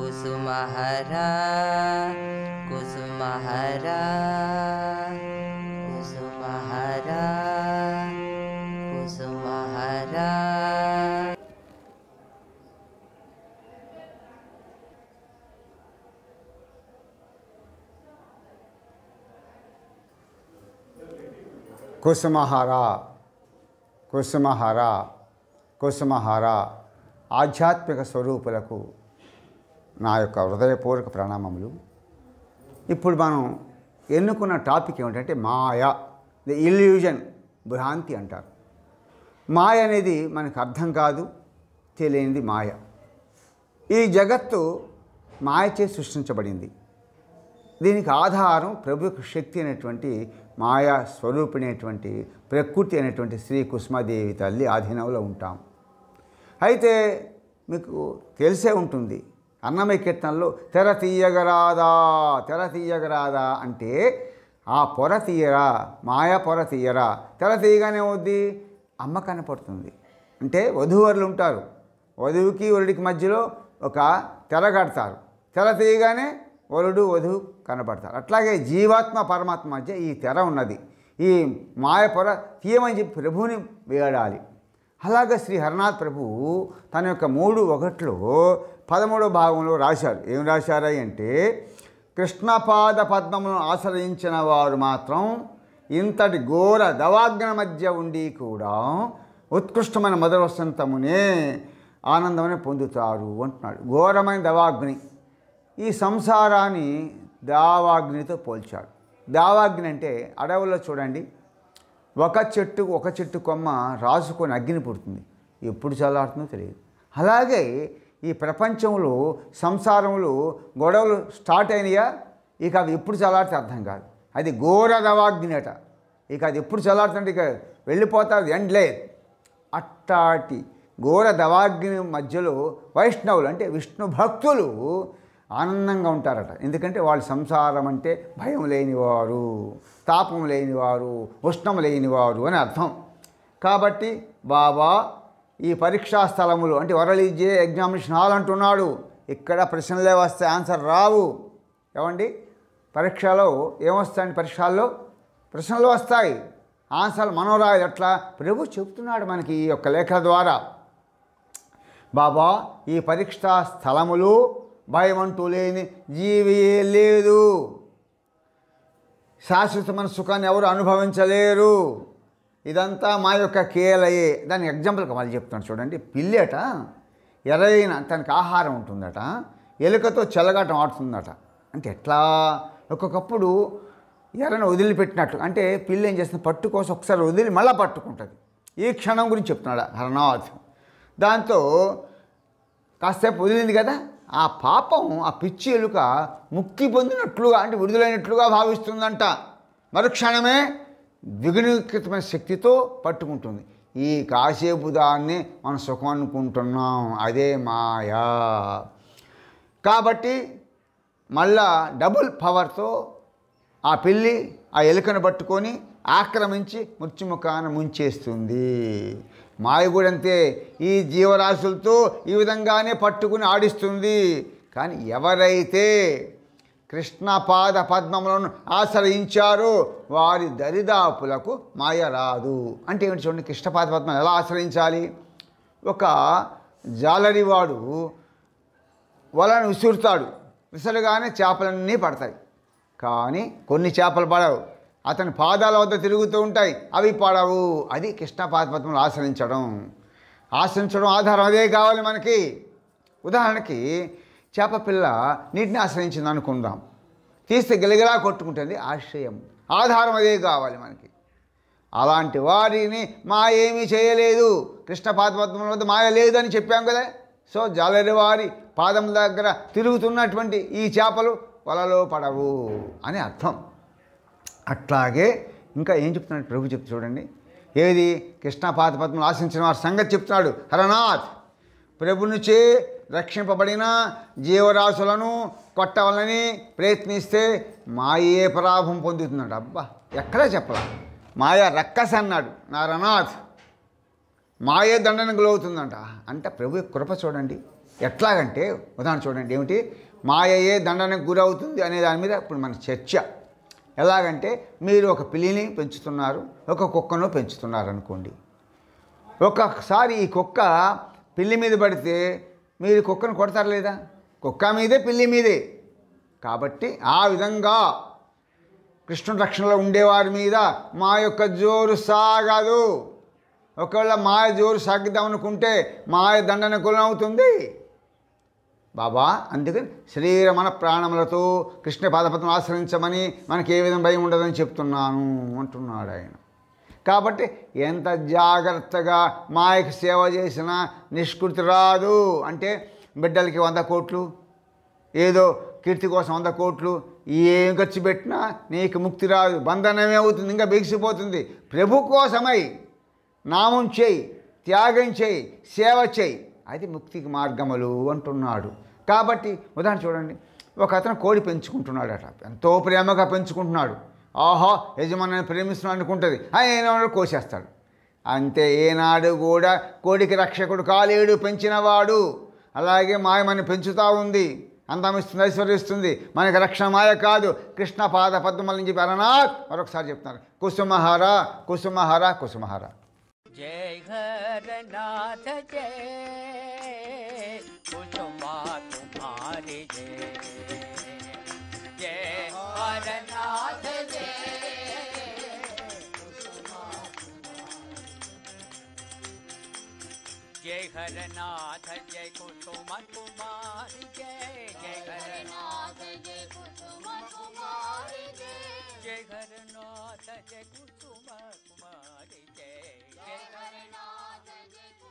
కుసుమహరా కుసుమహరా కుసుమహరా కుసుమహరా. కుసుమహరా కుసుమహరా కుసుమహరా ఆధ్యాత్మిక స్వరూపులకు నా యొక్క హృదయపూర్వక ప్రణామములు. ఇప్పుడు మనం ఎన్నుకున్న టాపిక్ ఏమిటంటే మాయ, ది ఇల్యూజన్, భ్రాంతి అంటారు. మాయ అనేది మనకు అర్థం కాదు, తెలియనిది మాయ. ఈ జగత్తు మాయచే సృష్టించబడింది. దీనికి ఆధారం ప్రభు శక్తి అనేటువంటి మాయా స్వరూపిణి అయినటువంటి ప్రకృతి అయినటువంటి శ్రీ కుసుమాదేవి తల్లి ఆధీనంలో ఉంటాం. అయితే మీకు తెలిసే ఉంటుంది, అన్నమయ్య కీర్తనలో తెర తీయగరాదా తెర తీయగరాదా అంటే ఆ పొర తీయరా, మాయా పొర తీయరా. తెర తీయగానే అవుద్ది, అమ్మ కనపడుతుంది. అంటే వధూవరులు ఉంటారు, వధువుకి వరుడికి మధ్యలో ఒక తెర కడతారు. తెర తీయగానే వరుడు వధువు కనపడతారు. అట్లాగే జీవాత్మ పరమాత్మ మధ్య ఈ తెర ఉన్నది. ఈ మాయ పొర తీయమని చెప్పి ప్రభువుని వేడాలి. అలాగే శ్రీ హరనాథ్ ప్రభువు తన యొక్క 3:1 13వ భాగంలో రాశారు. ఏం రాశారు అంటే, కృష్ణపాద పద్మములను ఆశ్రయించిన వారు మాత్రం ఇంతటి ఘోర దవాగ్న మధ్య ఉండి కూడా ఉత్కృష్టమైన మధుర వసంతమునే ఆనందమనే పొందుతారు అంటున్నాడు. ఘోరమైన దవాగ్ని, ఈ సంసారాన్ని దావాగ్నితో పోల్చాడు. దావాగ్ని అంటే అడవుల్లో చూడండి, ఒక చెట్టు కొమ్మ రాసుకొని అగ్ని పుడుతుంది, ఎప్పుడు చల్లారుతుందో తెలియదు. అలాగే ఈ ప్రపంచంలో సంసారంలో గొడవలు స్టార్ట్ అయినాయా, ఇక అవి ఎప్పుడు చల్లారితే అర్థం కాదు. అది ఘోర దవాగ్ని అట. ఇక అది ఎప్పుడు చల్లారుతుంటే ఇక వెళ్ళిపోతుంది, ఎండ్ లేదు. అట్టాటి ఘోర దవాగ్ని మధ్యలో వైష్ణవులు అంటే విష్ణు భక్తులు ఆనందంగా ఉంటారట. ఎందుకంటే వాళ్ళు సంసారం అంటే భయం లేనివారు, తాపం లేనివారు, ఉష్ణం లేనివారు అని అర్థం. కాబట్టి బాబా ఈ పరీక్షా స్థలములు అంటే వరలిజే ఎగ్జామినేషన్ హాల్ అంటున్నాడు. ఇక్కడ ప్రశ్నలే వస్తాయి, ఆన్సర్ రావు. ఏమండి, పరీక్షలో ఏమొస్తాయండి? పరీక్షల్లో ప్రశ్నలు వస్తాయి, ఆన్సర్లు మనం రాయాలి. అట్లా ప్రభు చెప్తున్నాడు మనకి ఈ యొక్క లేఖల ద్వారా. బాబా ఈ పరీక్షా స్థలములు భయం అంటూ లేని జీవియే లేదు, శాశ్వతమైన సుఖాన్ని ఎవరు అనుభవించలేరు, ఇదంతా మా యొక్క కేలయే. దానికి ఎగ్జాంపుల్గా మళ్ళీ చెప్తాను చూడండి. పిల్లేట ఎరైన తనకి ఆహారం ఉంటుందట, ఎలుకతో చెలగాటం ఆడుతుందట. అంటే ఎట్లా? ఒక్కొక్కప్పుడు ఎర్రను వదిలిపెట్టినట్టు. అంటే పిల్లి ఏం చేస్తుంది, పట్టు కోసం ఒకసారి వదిలి మళ్ళీ పట్టుకుంటుంది. ఈ క్షణం గురించి చెప్తున్నాడు హరనాథ్. దాంతో కాసేపు వదిలింది కదా, ఆ పాపం, ఆ పిచ్చి ఎలుక ముక్తి పొందినట్లుగా అంటే విడుదలైనట్లుగా భావిస్తుందంట. మరుక్షణమే ద్విగుణీకృతమైన శక్తితో పట్టుకుంటుంది. ఈ కాసేపు దాన్ని మనం సుఖం అనుకుంటున్నాం, అదే మాయా. కాబట్టి మళ్ళా డబుల్ పవర్తో ఆ పిల్లి ఆ ఎలుకను పట్టుకొని ఆక్రమించి మృత్యుముఖాన ముంచేస్తుంది. మాయ కూడా అంతే, ఈ జీవరాశులతో ఈ విధంగానే పట్టుకుని ఆడిస్తుంది. కానీ ఎవరైతే కృష్ణపాద పద్మములను ఆశ్రయించారో వారి దరిదాపులకు మాయ రాదు. అంటే ఏమిటి చూడండి, కృష్ణపాద పద్మం ఎలా ఆశ్రయించాలి? ఒక జాలరివాడు వలను విసురుతాడు, విసరగానే చేపలన్నీ పడతాయి. కానీ కొన్ని చేపలు పడవు, అతని పాదాల వద్ద తిరుగుతూ ఉంటాయి, అవి పడవు. అది కృష్ణపాద పద్మములను ఆశ్రయించడం ఆధారం అదే కావాలి మనకి. ఉదాహరణకి చేప పిల్ల నీటిని ఆశ్రయించింది అనుకుందాం, తీస్తే గిలగిలా కొట్టుకుంటుంది, ఆశ్రయం ఆధారం అదే కావాలి మనకి. అలాంటి వారిని మాయ ఏమీ చేయలేదు. కృష్ణపాద పద్మముల వద్ద మాయ లేదు అని చెప్పాం కదా. సో జాలరి వారి పాదం దగ్గర తిరుగుతున్నటువంటి ఈ చేపలు వలలో పడవు అని అర్థం. అట్లాగే ఇంకా ఏం చెప్తున్నాడు ప్రభు చెప్తూ చూడండి. ఏది? కృష్ణపాద పద్మములను ఆశించిన వారి సంగతి చెప్తున్నాడు హరనాథ్. ప్రభునిచే రక్షింపబడిన జీవరాశులను కొట్టవాలని ప్రయత్నిస్తే మాయే పరాభం పొందుతున్నాడు. అబ్బా, ఎక్కడా చెప్పాల. మాయా రక్కస అన్నాడు నారనాథ్. మాయే దండన గురవుతుందంట. అంటే ప్రభు కృప చూడండి. ఎట్లాగంటే ఉదాహరణ చూడండి, ఏమిటి మాయయే దండనకు గురవుతుంది అనే దాని మీద ఇప్పుడు మన చర్చ. ఎలాగంటే మీరు ఒక పిల్లిని పెంచుతున్నారు, ఒక కుక్కను పెంచుతున్నారు అనుకోండి. ఒక్కొక్కసారి ఈ కుక్క పిల్లి మీద పడితే మీరు కుక్కను కొడతారు లేదా? కుక్క మీదే పిల్లి మీదే. కాబట్టి ఆ విధంగా కృష్ణుడి రక్షణలో ఉండేవారి మీద మా యొక్క జోరు సాగదు. ఒకవేళ మాయ జోరు సాగిద్దాం అనుకుంటే మాయ దండన గురవుతుంది బాబా. అందుకని శరీర మన ప్రాణములతో కృష్ణ పాదపద్మం ఆశ్రయించమని మనకి ఏ విధంగా భయం ఉండదని చెప్తున్నాను అంటున్నాడు ఆయన. కాబట్టి ఎంత జాగ్రత్తగా మాయకు సేవ చేసినా నిష్కృతి రాదు. అంటే బిడ్డలకి 100 కోట్లు, ఏదో కీర్తి కోసం 100 కోట్లు ఏం ఖర్చు పెట్టినా నీకు ముక్తి రాదు, బంధనమే అవుతుంది, ఇంకా బిగిసిపోతుంది. ప్రభు కోసమై నామం చేయి, త్యాగం చేయి, సేవ చేయి, అది ముక్తికి మార్గములు అంటున్నాడు. కాబట్టి ఉదాహరణ చూడండి, ఒక అతను కోడి పెంచుకుంటున్నాడట, ఎంతో ప్రేమగా పెంచుకుంటున్నాడు. ఆహా యజమాని ప్రేమిస్తున్నాడు అనుకుంటుంది, ఆయన కోసేస్తాడు. అంతే, ఏనాడు కూడా కోడికి రక్షకుడు కాలేడు పెంచినవాడు. అలాగే మాయ మన పెంచుతూ ఉంది, అందమిస్తుంది, ఐశ్వర్యిస్తుంది. మనకి రక్షణ మాయ కాదు, కృష్ణ పాద పద్మలని చెప్పి అరనాథ్ మరొకసారి చెప్తున్నారు. కుసుమహార కుసుమహార కుసుమహార. జై హరనాథ జై కుసుమా కుమారి జై. జై హరనాథ జై జై హరనాథ జై కుసుమ కుమారి జై. జై హరనాథ జై కుసుమ కుమారి జై. జై హరనాథ జై కుసుమ కుమారి జై. జై హరనాథ జై